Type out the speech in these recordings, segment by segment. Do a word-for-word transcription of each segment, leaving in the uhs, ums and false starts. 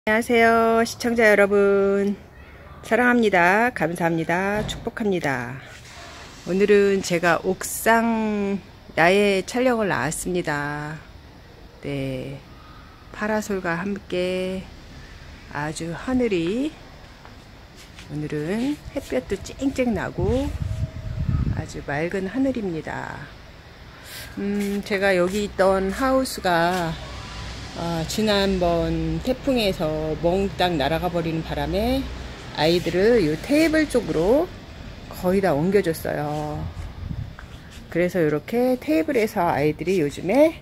안녕하세요 시청자 여러분, 사랑합니다. 감사합니다. 축복합니다. 오늘은 제가 옥상 야외 촬영을 나왔습니다. 네, 파라솔과 함께 아주 하늘이 오늘은 햇볕도 쨍쨍 나고 아주 맑은 하늘입니다. 음, 제가 여기 있던 하우스가 어, 지난번 태풍에서 몽땅 날아가 버리는 바람에 아이들을 이 테이블 쪽으로 거의 다 옮겨줬어요. 그래서 이렇게 테이블에서 아이들이 요즘에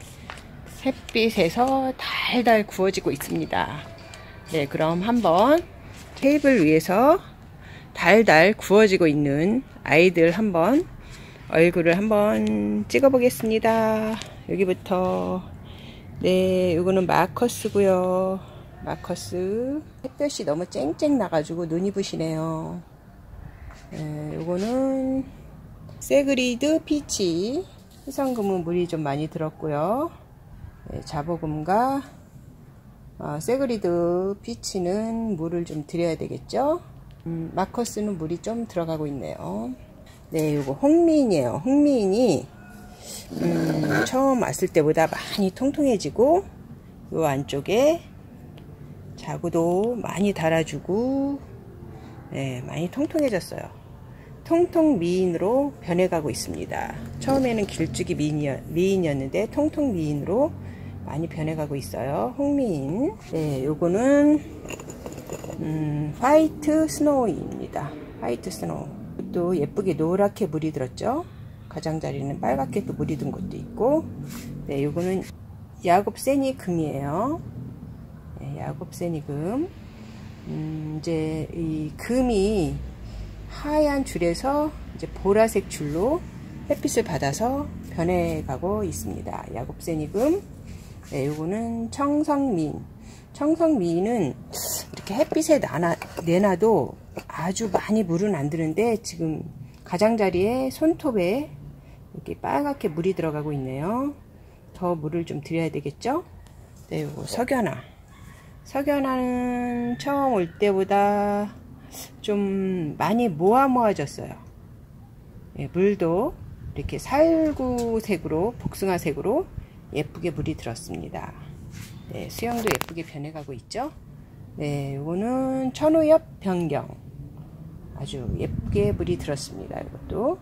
햇빛에서 달달 구워지고 있습니다. 네, 그럼 한번 테이블 위에서 달달 구워지고 있는 아이들 한번 얼굴을 한번 찍어 보겠습니다. 여기부터. 네, 이거는 마커스고요. 마커스. 햇볕이 너무 쨍쨍 나가지고 눈이 부시네요. 네, 요거는 세그리드 피치. 희성금은 물이 좀 많이 들었고요. 네, 자보금과 어, 세그리드 피치는 물을 좀 드려야 되겠죠. 음, 마커스는 물이 좀 들어가고 있네요. 네, 요거 홍미인이에요. 홍미인이 음, 처음 왔을 때보다 많이 통통해지고 요 안쪽에 자구도 많이 달아주고 네, 많이 통통해졌어요. 통통 미인으로 변해가고 있습니다. 처음에는 길쭉이 미인이었, 미인이었는데 통통 미인으로 많이 변해가고 있어요. 홍미인. 네, 요거는 음, 화이트 스노우입니다. 화이트 스노우. 또 예쁘게 노랗게 물이 들었죠. 가장자리는 빨갛게 또 물이 든 것도 있고. 네, 요거는 야곱새니 금이에요. 네, 야곱새니 금. 음, 이제 이 금이 하얀 줄에서 이제 보라색 줄로 햇빛을 받아서 변해가고 있습니다. 야곱새니 금. 네, 요거는 청성미인. 청성미인은 이렇게 햇빛에 나나, 내놔도 아주 많이 물은 안 드는데 지금 가장자리에 손톱에 이렇게 빨갛게 물이 들어가고 있네요. 더 물을 좀 드려야 되겠죠? 네, 요거 석연화. 석연화는 처음 올 때보다 좀 많이 모아 모아졌어요. 네, 물도 이렇게 살구색으로, 복숭아색으로 예쁘게 물이 들었습니다. 네, 수영도 예쁘게 변해가고 있죠? 네, 요거는 천우엽 변경. 아주 예쁘게 물이 들었습니다. 이것도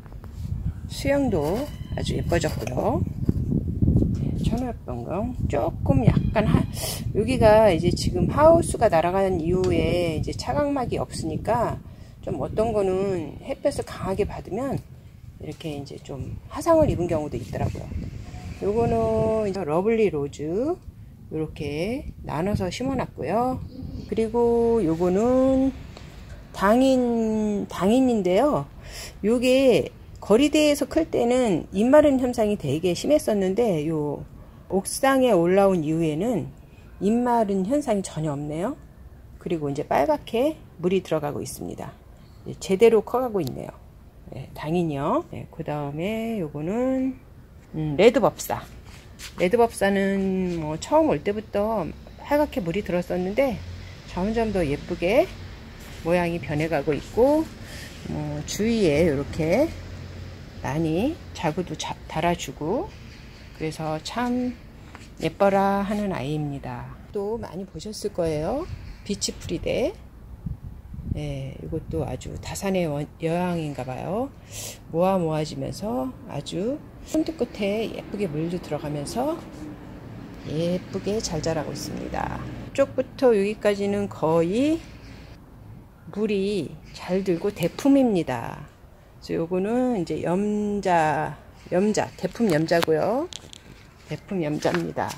수영도 아주 예뻐졌고요. 네, 천우엽 변경. 조금 약간 하, 여기가 이제 지금 하우스가 날아가는 이후에 이제 차광막이 없으니까 좀 어떤 거는 햇볕을 강하게 받으면 이렇게 이제 좀 화상을 입은 경우도 있더라고요. 요거는 이제 러블리 로즈 이렇게 나눠서 심어놨고요. 그리고 요거는 당인, 당인인데요. 요게 거리대에서 클 때는 잎마른 현상이 되게 심했었는데 요 옥상에 올라온 이후에는 잎마른 현상이 전혀 없네요. 그리고 이제 빨갛게 물이 들어가고 있습니다. 제대로 커가고 있네요. 네, 당인이요. 네, 그 다음에 요거는 음, 레드법사. 레드법사는 뭐 처음 올 때부터 빨갛게 물이 들었었는데 점점 더 예쁘게 모양이 변해가고 있고, 뭐 주위에 이렇게 많이 자구도 자, 달아주고 그래서 참 예뻐라 하는 아이입니다. 또 많이 보셨을 거예요. 비치프리데. 네, 이것도 아주 다산의 여왕인가 봐요. 모아 모아지면서 아주 손톱 끝에 예쁘게 물도 들어가면서 예쁘게 잘 자라고 있습니다. 이쪽부터 여기까지는 거의 물이 잘 들고 대품입니다. 그래서 요거는 이제 염자, 염자, 대품 염자고요. 대품 염자입니다.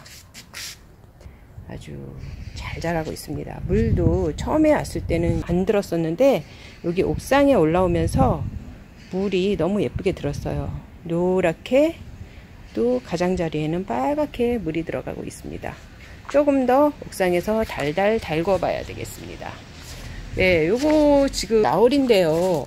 아주 잘 자라고 있습니다. 물도 처음에 왔을 때는 안 들었었는데 여기 옥상에 올라오면서 물이 너무 예쁘게 들었어요. 노랗게, 또 가장자리에는 빨갛게 물이 들어가고 있습니다. 조금 더 옥상에서 달달 달궈 봐야 되겠습니다. 네, 요거 지금 라울인데요.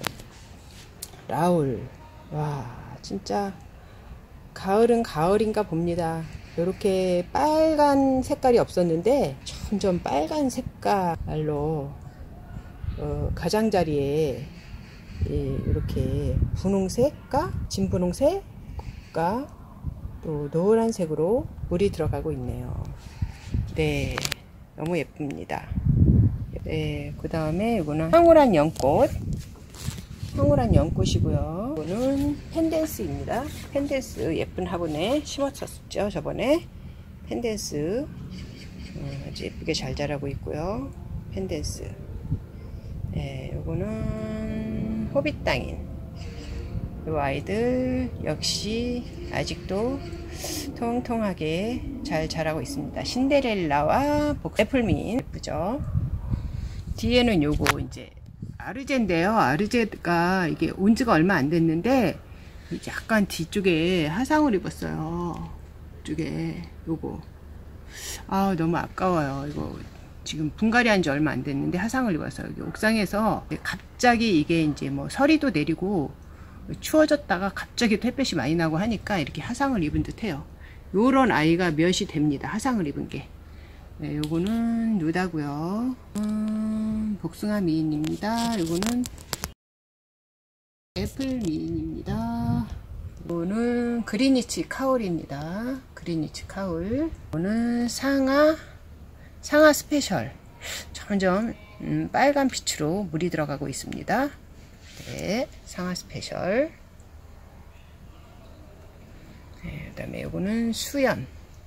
라울. 와, 진짜 가을은 가을인가 봅니다. 이렇게 빨간 색깔이 없었는데 점점 빨간 색깔로 어, 가장자리에 이렇게 분홍색과 진분홍색과 또 노란색으로 물이 들어가고 있네요. 네, 너무 예쁩니다. 네, 그 다음에 이거는 황홀한 연꽃, 황홀한 연꽃이고요. 이거는 펜댄스입니다. 펜댄스 예쁜 화분에 심었었죠, 저번에. 펜댄스 음, 아주 예쁘게 잘 자라고 있고요. 펜댄스. 네, 요거는 호빗땅인. 요 아이들 역시 아직도 통통하게 잘 자라고 있습니다. 신데렐라와 애플민 예쁘죠. 뒤에는 요거 이제 아르제인데요. 아르제가 이게 온 지가 얼마 안 됐는데 약간 뒤쪽에 화상을 입었어요. 이쪽에 요거 아 너무 아까워요. 이거 지금 분갈이 한 지 얼마 안 됐는데 화상을 입어서 여기 옥상에서 갑자기 이게 이제 뭐 서리도 내리고 추워졌다가 갑자기 또 햇볕이 많이 나고 하니까 이렇게 화상을 입은 듯 해요. 요런 아이가 몇이 됩니다. 화상을 입은 게. 네, 요거는 누다고요. 음, 복숭아 미인입니다. 요거는 애플 미인입니다. 요거는 그리니치 카울입니다. 그리니치 카울. 요거는 상아 상아 스페셜. 점점 음, 빨간 빛으로 물이 들어가고 있습니다. 네, 상아 스페셜. 네, 그 다음에 요거는 수연.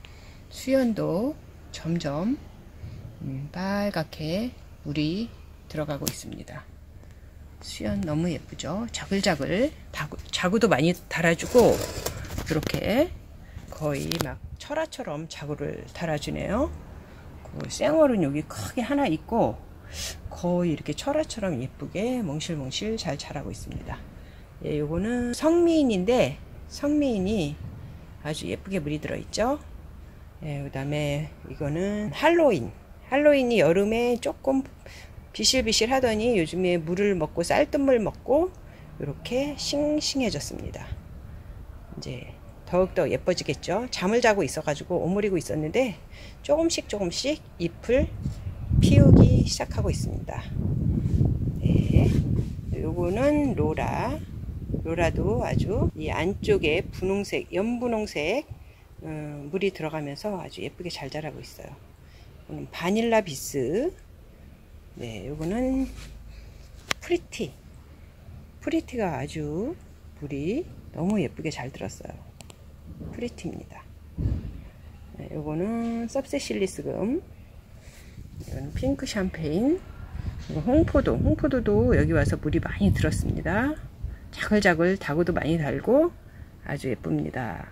수연도 점점 음, 빨갛게 물이 들어가고 있습니다. 수연 너무 예쁘죠? 자글자글 다구, 자구도 많이 달아주고 이렇게 거의 막 철화처럼 자구를 달아주네요. 그 생얼은 여기 크게 하나 있고 거의 이렇게 철화처럼 예쁘게 몽실몽실 잘 자라고 있습니다. 예, 요거는 성미인인데 성미인이 아주 예쁘게 물이 들어있죠. 예, 그 다음에 이거는 할로윈. 할로윈이 여름에 조금 비실비실 하더니 요즘에 물을 먹고 쌀뜨물 먹고 이렇게 싱싱해졌습니다. 이제 더욱더 예뻐지겠죠. 잠을 자고 있어가지고 오므리고 있었는데 조금씩 조금씩 잎을 피우기 시작하고 있습니다. 네, 요거는 로라. 로라도 아주 이 안쪽에 분홍색, 연분홍색 음, 물이 들어가면서 아주 예쁘게 잘 자라고 있어요. 이거는 바닐라 비스. 네, 요거는 프리티. 프리티가 아주 물이 너무 예쁘게 잘 들었어요. 프리티입니다. 네, 요거는 섭세실리스금. 이건 핑크 샴페인. 이거 홍포도. 홍포도도 여기 와서 물이 많이 들었습니다. 자글자글 다구도 많이 달고 아주 예쁩니다.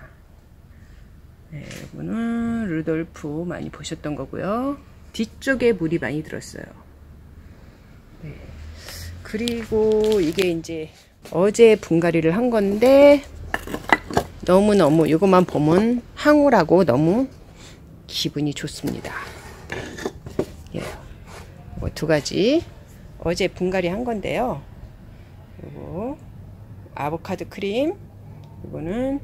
네, 이거는 루돌프 많이 보셨던 거고요. 뒤쪽에 물이 많이 들었어요. 네. 그리고 이게 이제 어제 분갈이를 한 건데 너무너무 이것만 보면 황홀하고 너무 기분이 좋습니다. 예. 뭐 두 가지 어제 분갈이 한 건데요. 요거 아보카도 크림, 이거는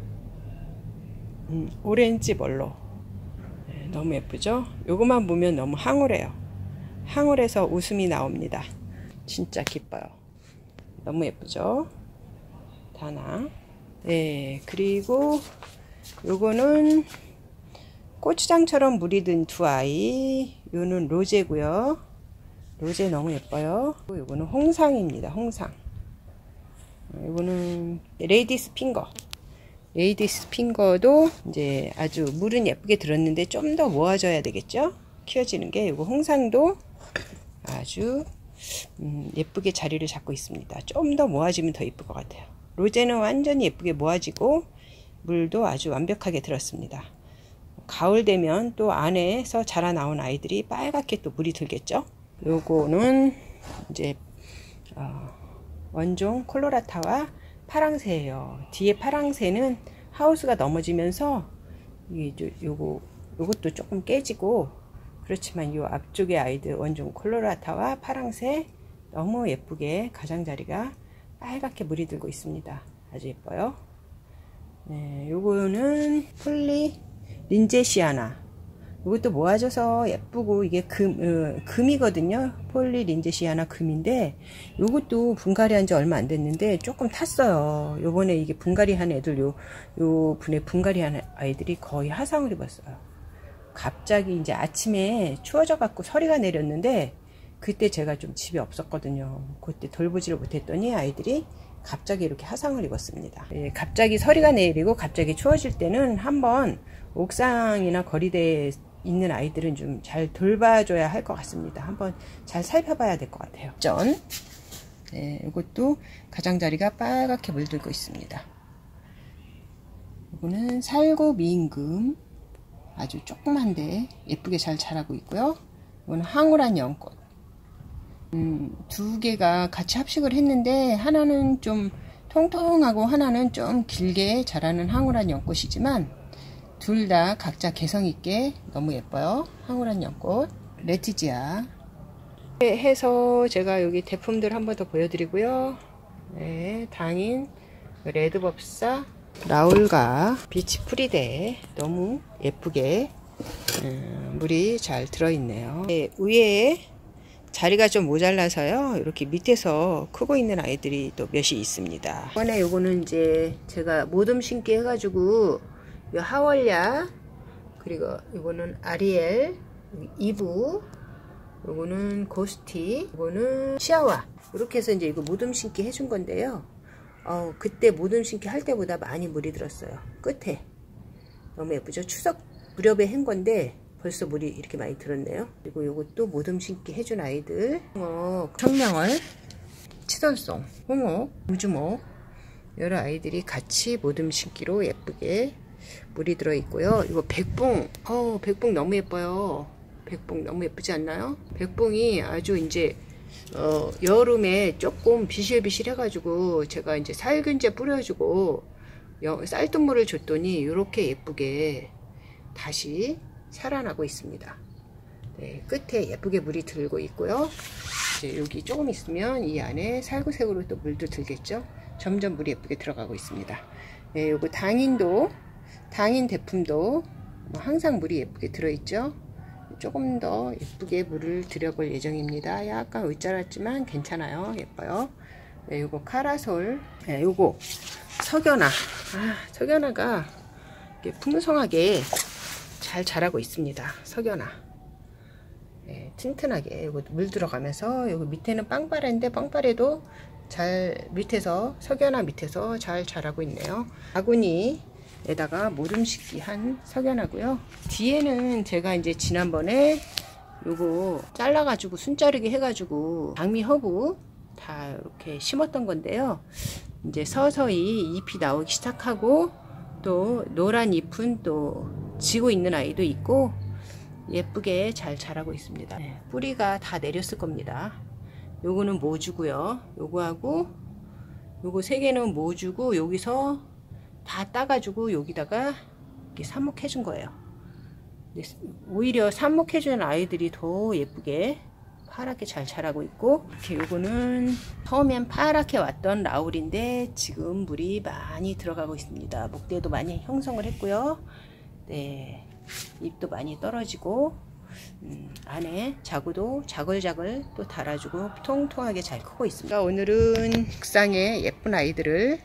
음, 오렌지 멀로. 네, 너무 예쁘죠? 요것만 보면 너무 황홀해요. 황홀해서 웃음이 나옵니다. 진짜 기뻐요. 너무 예쁘죠? 다나. 네, 그리고 요거는 고추장처럼 물이 든 두 아이. 요는 로제고요. 로제 너무 예뻐요. 요거는 홍상입니다. 홍상. 요거는 레이디스 핑거. 레이디스 핑거도 이제 아주 물은 예쁘게 들었는데 좀 더 모아져야 되겠죠? 키워지는 게. 요거 홍상도 아주 음, 예쁘게 자리를 잡고 있습니다. 좀 더 모아지면 더 예쁠 것 같아요. 로제는 완전히 예쁘게 모아지고 물도 아주 완벽하게 들었습니다. 가을 되면 또 안에서 자라 나온 아이들이 빨갛게 또 물이 들겠죠. 요거는 이제 어, 원종 콜로라타와 파랑새예요. 뒤에 파랑새는 하우스가 넘어지면서 이게 요거 요것도 조금 깨지고, 그렇지만 요 앞쪽에 아이들 원종 콜로라타와 파랑새 너무 예쁘게 가장자리가 빨갛게 물이 들고 있습니다. 아주 예뻐요. 네, 요거는 폴리 린제시아나. 이것도 모아져서 예쁘고, 이게 금, 어, 금이거든요. 폴리 린제시아나 금인데, 이것도 분갈이 한 지 얼마 안 됐는데, 조금 탔어요. 요번에 이게 분갈이 한 애들, 요, 요 분에 분갈이 한 아이들이 거의 화상을 입었어요. 갑자기 이제 아침에 추워져 갖고 서리가 내렸는데, 그때 제가 좀 집에 없었거든요. 그때 돌보지를 못했더니 아이들이 갑자기 이렇게 화상을 입었습니다. 예, 갑자기 서리가 내리고 갑자기 추워질 때는 한번 옥상이나 거리대에 있는 아이들은 좀 잘 돌봐줘야 할 것 같습니다. 한번 잘 살펴봐야 될 것 같아요. 전, 네, 이것도 가장자리가 빨갛게 물들고 있습니다. 이거는 살구 미임금, 아주 조그만데 예쁘게 잘 자라고 있고요. 이거는 황홀한 연꽃. 음, 두 개가 같이 합식을 했는데 하나는 좀 통통하고 하나는 좀 길게 자라는 황홀한 연꽃이지만 둘 다 각자 개성있게 너무 예뻐요. 황홀한 연꽃, 레티지아. 해서 제가 여기 제품들 한번 더 보여드리고요. 네, 당인, 레드법사, 라울과 비치 프리데 너무 예쁘게 음, 물이 잘 들어있네요. 네, 위에 자리가 좀 모자라서요. 이렇게 밑에서 크고 있는 아이들이 또 몇이 있습니다. 이번에 요거는 이제 제가 모듬 심기 해가지고 요 하월야, 그리고 이거는 아리엘, 이브, 요거는 고스티, 요거는 치아와. 이렇게 해서 이제 이거 모듬 심기 해준 건데요. 어, 그때 모듬 심기 할 때보다 많이 물이 들었어요. 끝에. 너무 예쁘죠? 추석 무렵에 한 건데 벌써 물이 이렇게 많이 들었네요. 그리고 요것도 모듬 심기 해준 아이들. 홍어, 청명월, 치돈송, 홍옥, 우주목. 여러 아이들이 같이 모듬 심기로 예쁘게 물이 들어 있고요. 이거 백봉, 어 백봉 너무 예뻐요. 백봉 너무 예쁘지 않나요? 백봉이 아주 이제 어, 여름에 조금 비실비실 해가지고 제가 이제 살균제 뿌려주고 쌀뜨물을 줬더니 이렇게 예쁘게 다시 살아나고 있습니다. 네, 끝에 예쁘게 물이 들고 있고요. 이제 여기 조금 있으면 이 안에 살구색으로 또 물도 들겠죠. 점점 물이 예쁘게 들어가고 있습니다. 네, 요거 당인도 당인 대품도 항상 물이 예쁘게 들어있죠. 조금 더 예쁘게 물을 들여볼 예정입니다. 약간 울자랐지만 괜찮아요. 예뻐요. 네, 요거 카라솔, 네, 요거 석연아. 아, 석연아가 풍성하게 잘 자라고 있습니다. 석연아. 네, 튼튼하게 요거 물 들어가면서 요거 밑에는 빵빠레인데 빵빠레도 잘 밑에서 석연아 밑에서 잘 자라고 있네요. 바구니 에다가 모듬 심기 한 석연하고요. 뒤에는 제가 이제 지난번에 요거 잘라가지고 순자르기 해가지고 장미 허브 다 이렇게 심었던 건데요. 이제 서서히 잎이 나오기 시작하고 또 노란 잎은 또 지고 있는 아이도 있고 예쁘게 잘 자라고 있습니다. 네, 뿌리가 다 내렸을 겁니다. 요거는 모주고요. 요거하고 요거 세 개는 모주고 여기서 다 따가지고 여기다가 이렇게 삽목해 준 거예요. 오히려 삽목해 준 아이들이 더 예쁘게 파랗게 잘 자라고 있고, 이렇게 요거는 처음엔 파랗게 왔던 라울인데 지금 물이 많이 들어가고 있습니다. 목대도 많이 형성을 했고요. 네, 잎도 많이 떨어지고 음, 안에 자구도 자글자글 또 달아주고 통통하게 잘 크고 있습니다. 오늘은 옥상의 예쁜 아이들을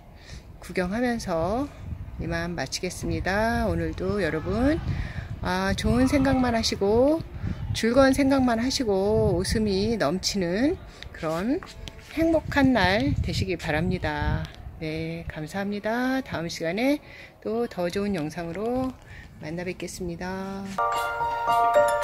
구경하면서 이만 마치겠습니다. 오늘도 여러분 아, 좋은 생각만 하시고 즐거운 생각만 하시고 웃음이 넘치는 그런 행복한 날 되시기 바랍니다. 네, 감사합니다. 다음 시간에 또 더 좋은 영상으로 만나 뵙겠습니다.